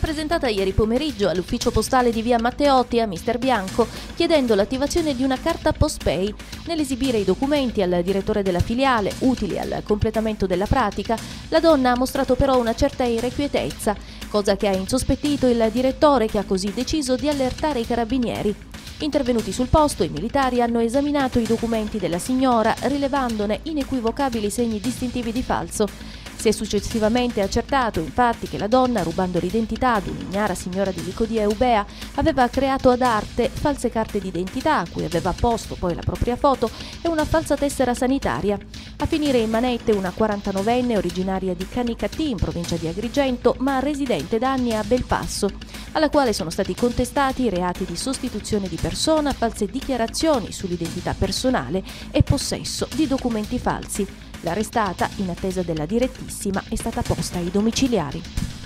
presentata ieri pomeriggio all'ufficio postale di via Matteotti a Mister Bianco, chiedendo l'attivazione di una carta PostPay. Nell'esibire i documenti al direttore della filiale, utili al completamento della pratica, la donna ha mostrato però una certa irrequietezza, cosa che ha insospettito il direttore, che ha così deciso di allertare i carabinieri. Intervenuti sul posto, i militari hanno esaminato i documenti della signora, rilevandone inequivocabili segni distintivi di falso. Si è successivamente accertato, infatti, che la donna, rubando l'identità ad un'ignara signora di Licodia Eubea, aveva creato ad arte false carte d'identità, a cui aveva apposto poi la propria foto e una falsa tessera sanitaria. A finire in manette una 49enne originaria di Canicattì, in provincia di Agrigento, ma residente da anni a Belpasso, alla quale sono stati contestati i reati di sostituzione di persona, false dichiarazioni sull'identità personale e possesso di documenti falsi. L'arrestata, in attesa della direttissima, è stata posta ai domiciliari.